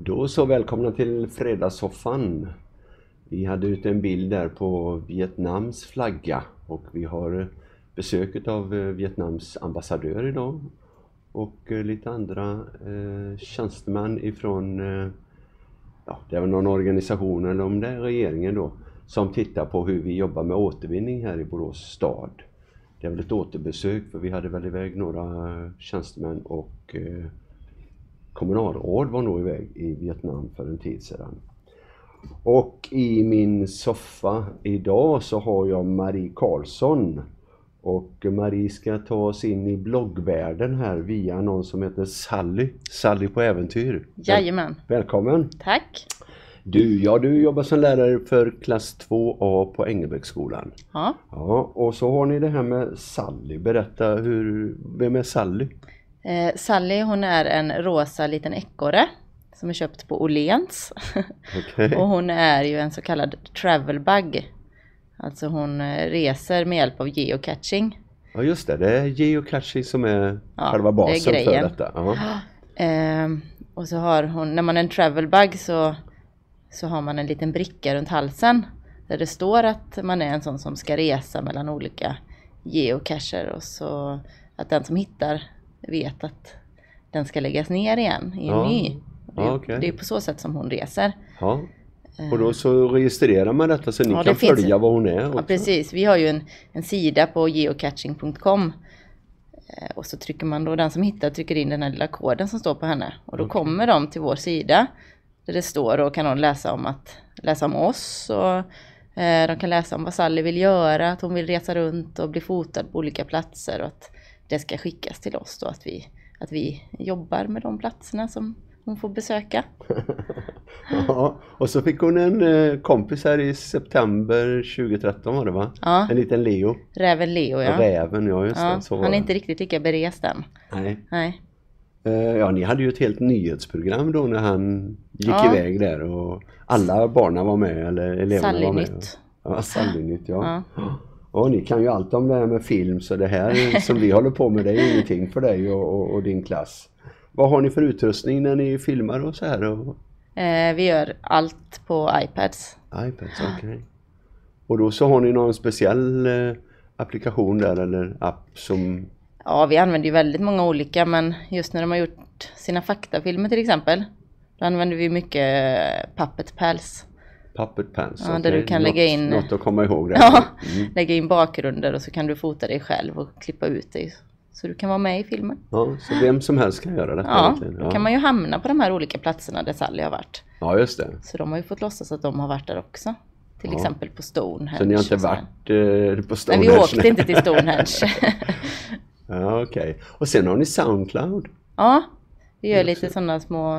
Då så välkomna till fredagssoffan. Vi hade ut en bild där på Vietnams flagga och vi har besöket av Vietnams ambassadör idag och lite andra tjänstemän ifrån, det är väl någon organisation eller om det är regeringen då, som tittar på hur vi jobbar med återvinning här i Borås stad. Det är väl ett återbesök för vi hade väl iväg några tjänstemän och kommunalråd var nog iväg i Vietnam för en tid sedan. Och i min soffa idag så har jag Marie Karlsson. Och Marie ska ta oss in i bloggvärlden här via någon som heter Sally. Sally på äventyr. Jajamän. Välkommen. Tack. Du jobbar som lärare för klass 2A på Engelbrektsskolan. Ja. Ja, och så har ni det här med Sally. Berätta, vem är Sally? Sally, hon är en rosa liten ekorre som är köpt på Åhléns. Okay. Och hon är ju en så kallad travel bug. Alltså hon reser med hjälp av geocaching. Ja just det är geocaching som är själva basen för detta. Ja. Och så har hon, när man är en travel bug så har man en liten bricka runt halsen. Där det står att man är en sån som ska resa mellan olika geocacher. Och så att den som hittar vet att den ska läggas ner igen i en ny. Det är på så sätt som hon reser. Ja. Och då så registrerar man detta så ni kan följa vad hon är också. Ja precis, vi har ju en sida på geocaching.com. Och så trycker man då, den som hittar trycker in den här lilla koden som står på henne. Och då kommer de till vår sida. Där det står och kan de läsa om oss. Och de kan läsa om vad Sally vill göra. Att hon vill resa runt och bli fotad på olika platser. Och att det ska skickas till oss då. Att vi jobbar med de platserna som hon får besöka. Ja, och så fick hon en kompis här i september 2013 var det va? Ja. En liten Leo. Räven Leo, ja. Räven, ja just det. Så han är inte riktigt lika berest än. Nej. Ja, ni hade ju ett helt nyhetsprogram då när han gick iväg där och alla barnen var med, eller eleverna var med. Sallynytt. Ja, Sallynytt, ja. Och ni kan ju allt om det här med film, så det här som vi håller på med det är ingenting för dig och din klass. Vad har ni för utrustning när ni filmar och så här? Vi gör allt på iPads. iPads, okej. Och då så har ni någon speciell applikation där eller app som... Ja, vi använder ju väldigt många olika, men just när de har gjort sina faktafilmer till exempel, då använder vi mycket Puppet Pals. Puppet Pals, ja, där du kan lägga in... Något att komma ihåg där. Ja, lägga in bakgrunder och så kan du fota dig själv och klippa ut dig. Så du kan vara med i filmen. Ja, så vem som helst kan göra detta. Ja, då kan man ju hamna på de här olika platserna där Sally har varit. Ja, just det. Så de har ju fått låtsas att de har varit där också. Till exempel på Stonehenge. Så ni har inte varit på Stonehenge? Nej, vi åkte inte till Stonehenge. Ja, okej. Och sen har ni Soundcloud? Ja, vi gör lite sådana små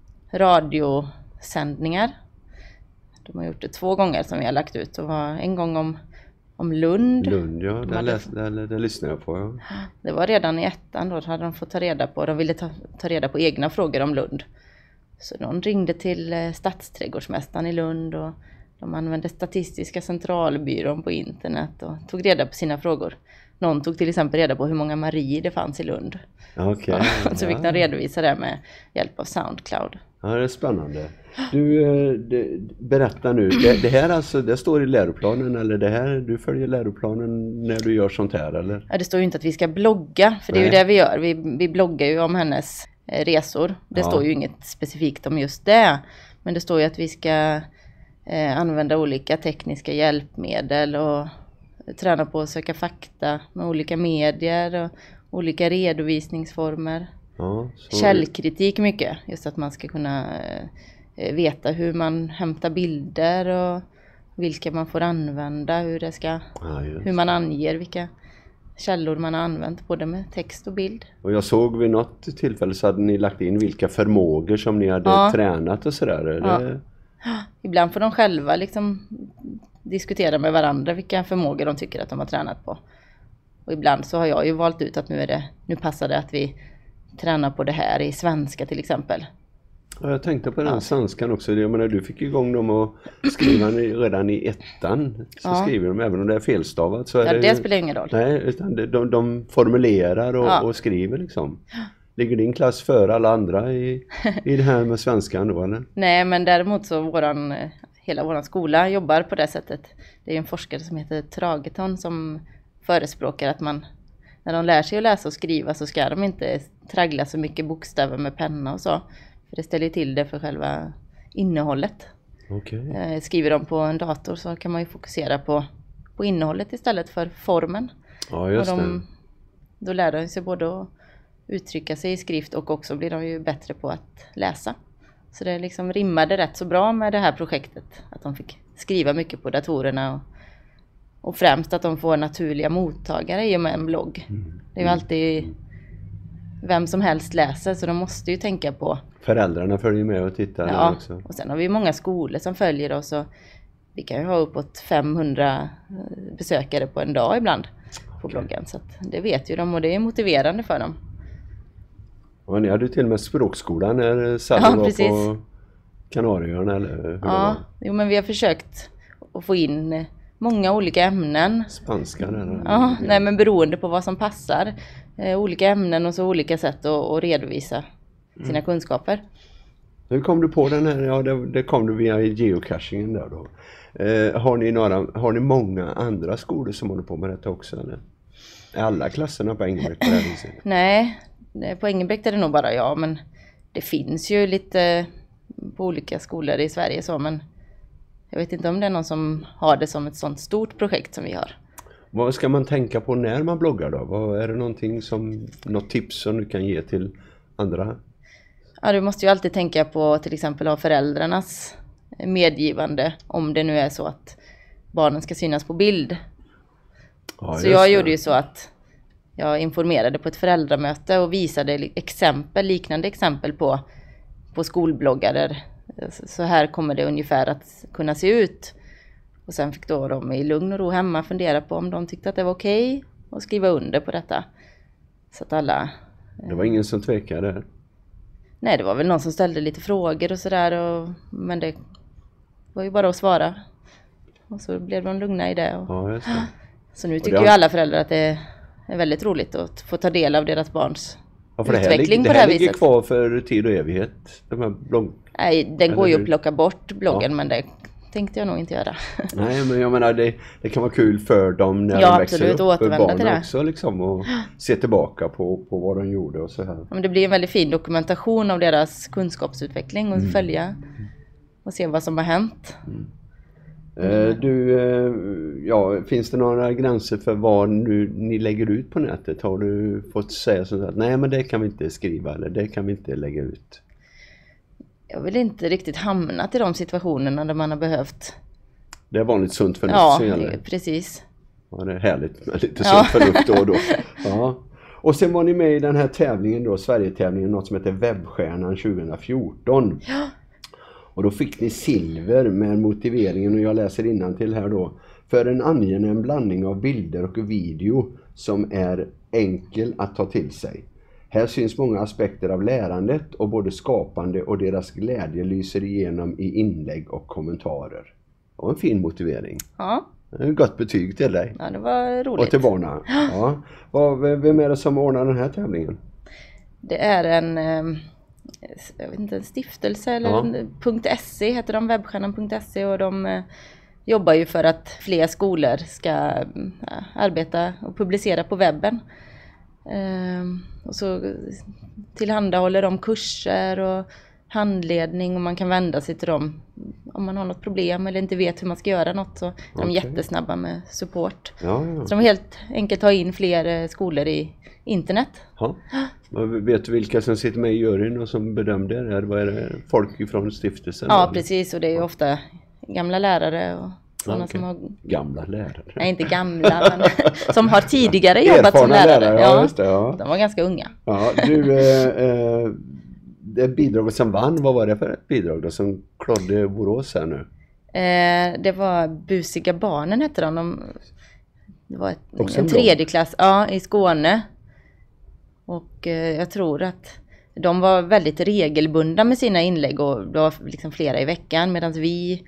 radiosändningar. De har gjort det 2 gånger som vi har lagt ut. Det var en gång om Lund. Lund, ja. Det lyssnar jag på. Ja. Det var redan i 1:an då hade de fått ta reda på. De ville ta reda på egna frågor om Lund. Så de ringde till stadsträdgårdsmästaren i Lund och de använde Statistiska centralbyrån på internet och tog reda på sina frågor. Någon tog till exempel reda på hur många Marie det fanns i Lund. Okay, så fick de redovisa det med hjälp av Soundcloud. Ja, det är spännande. Du, berätta nu. Det här alltså, det står i läroplanen eller det här, du följer läroplanen när du gör sånt här eller? Ja, det står ju inte att vi ska blogga, för det är ju det vi gör. Vi bloggar ju om hennes resor. Det står ju inget specifikt om just det. Men det står ju att vi ska använda olika tekniska hjälpmedel och träna på att söka fakta med olika medier och olika redovisningsformer. Ja, källkritik mycket, just att man ska kunna veta hur man hämtar bilder och vilka man får använda, hur man anger vilka källor man har använt både med text och bild. Och jag såg vid något tillfälle så hade ni lagt in vilka förmågor som ni hade tränat och sådär. Ja. Ibland får de själva liksom diskutera med varandra vilka förmågor de tycker att de har tränat på. Och ibland så har jag ju valt ut att nu passar det att vi tränar på det här i svenska till exempel. Ja, jag tänkte på den svenskan också. Jag menar, du fick igång dem att skriva redan i 1:an. Så skriver de, även om det är felstavat. Så är det spelar ingen roll. Nej, utan de formulerar och skriver liksom. Ligger din klass före alla andra i det här med svenskan då, eller? Nej, men däremot så hela våran skola jobbar på det sättet. Det är en forskare som heter Trageton som förespråkar att när de lär sig att läsa och skriva så ska de inte traggla så mycket bokstäver med penna och så. För det ställer till det för själva innehållet. Okay. Skriver de på en dator så kan man ju fokusera på innehållet istället för formen. Ja, just det. Då lär de sig både att uttrycka sig i skrift och också blir de ju bättre på att läsa. Så det liksom rimmade rätt så bra med det här projektet. Att de fick skriva mycket på datorerna och främst att de får naturliga mottagare i och med en blogg. Det är ju alltid vem som helst läser så de måste ju tänka på. Föräldrarna följer med och tittar. Ja, också. Och sen har vi många skolor som följer oss och vi kan ju ha uppåt 500 besökare på en dag ibland på bloggen. Så att det vet ju de och det är motiverande för dem. Och ni hade ju till och med språkskolan när Sally var på Kanarieöarna eller hur men vi har försökt att få in många olika ämnen. Spanska eller? Ja, nej men beroende på vad som passar. Olika ämnen och så olika sätt att redovisa sina kunskaper. Hur kom du på den här? Ja, det kom du via geocachingen där då. Har ni många andra skolor som håller på med detta också eller? Är alla klasserna på Engelbrekt på det här viset? Nej, på Engelbrekt är det nog bara jag, men det finns ju lite på olika skolor i Sverige så, men jag vet inte om det är någon som har det som ett sånt stort projekt som vi har. Vad ska man tänka på när man bloggar då? Är det något tips som du kan ge till andra? Ja, du måste ju alltid tänka på till exempel av föräldrarnas medgivande om det nu är så att barnen ska synas på bild. Ja, så jag gjorde ju så att jag informerade på ett föräldramöte och visade liknande exempel på skolbloggar där så här kommer det ungefär att kunna se ut. Och sen fick då de i lugn och ro hemma fundera på om de tyckte att det var okej att skriva under på detta. Så att alla... Det var ingen som tvekade? Nej, det var väl någon som ställde lite frågor och sådär. Men det var ju bara att svara. Och så blev de lugna i det. Ja, just det. Så nu tycker ju alla föräldrar att det är väldigt roligt att få ta del av deras barns utveckling på det här viset. Det ligger kvar för tid och evighet, de här Nej, den går ju att plocka bort bloggen, men det tänkte jag nog inte göra. Nej, men jag menar det kan vara kul för dem när de växer upp, för barnen också liksom, och se tillbaka på vad de gjorde och så här. Men det blir en väldigt fin dokumentation av deras kunskapsutveckling och följa och se vad som har hänt. Finns det några gränser för vad ni lägger ut på nätet? Har du fått säga så att nej, men det kan vi inte skriva eller det kan vi inte lägga ut? Jag vill inte riktigt hamna till de situationerna där man har behövt. Det är vanligt sunt förnuft. Ja, precis. Ja, det är härligt med lite sunt förnuft då och då. Ja. Och sen var ni med i den här tävlingen då, Sverigetävlingen, något som heter Webbstjärnan 2014. Ja. Och då fick ni silver med motiveringen, och jag läser innantill här då. För en angenäm blandning av bilder och video som är enkel att ta till sig. Här syns många aspekter av lärandet och både skapande och deras glädje lyser igenom i inlägg och kommentarer. Och en fin motivering. Ja. En gott betyg till dig. Ja, det var roligt. Och till barnen. Ja. Vem är det som ordnar den här tävlingen? Det är en stiftelse eller .se heter de, webbstjärnan.se, och de jobbar ju för att fler skolor ska arbeta och publicera på webben. Och så tillhandahåller de kurser och handledning, och man kan vända sig till dem om man har något problem eller inte vet hur man ska göra något, så är de jättesnabba med support. Ja. Så de helt enkelt tar in fler skolor i internet. Ja. Vet du vilka som sitter med i juryn och som bedömde det? Vad är det? Folk från stiftelsen? Ja, precis, och det är ju ofta gamla lärare och sådana som har... Gamla lärare? Nej, inte gamla, men som har tidigare jobbat som lärare. Ja, just det, ja. De var ganska unga. Ja, det bidraget som vann, vad var det för ett bidrag då som klodde Borås här nu? Det var Busiga barnen hette de. Det var en tredje klass i Skåne. Och jag tror att de var väldigt regelbundna med sina inlägg, och det var liksom flera i veckan, medan vi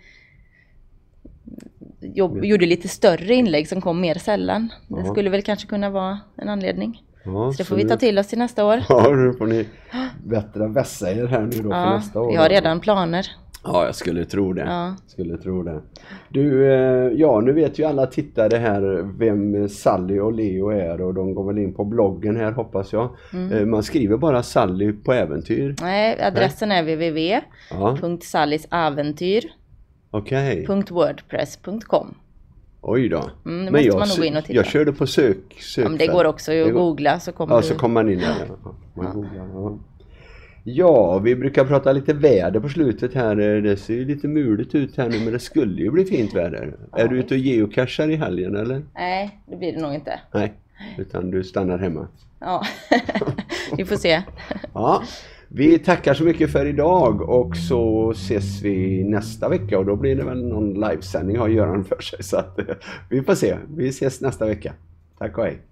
gjorde lite större inlägg som kom mer sällan. Det skulle väl kanske kunna vara en anledning. Ja, Så det får vi ta till oss till nästa år. Ja, nu får ni bättre vässa er här nu då för nästa år. Vi har redan planer. Ja, jag skulle tro det. Ja. Skulle tro det. Du, nu vet ju alla tittare här vem Sally och Leo är, och de går väl in på bloggen här, hoppas jag. Man skriver bara Sally på äventyr. Nej, adressen är www.sallysAventyr.wordpress.com. Oj då. Det måste man nog gå in och titta. Jag körde på sök. Ja, men det går också att googla, så kommer så kommer man in där. Ja, vi brukar prata lite väder på slutet här. Det ser ju lite muligt ut här nu, men det skulle ju bli fint väder. Är du ute och geocachar i helgen eller? Nej, det blir det nog inte. Nej, utan du stannar hemma. Ja, vi får se. Ja, vi tackar så mycket för idag, och så ses vi nästa vecka, och då blir det väl någon livesändning har Göran för sig. Så att, vi får se. Vi ses nästa vecka. Tack och hej.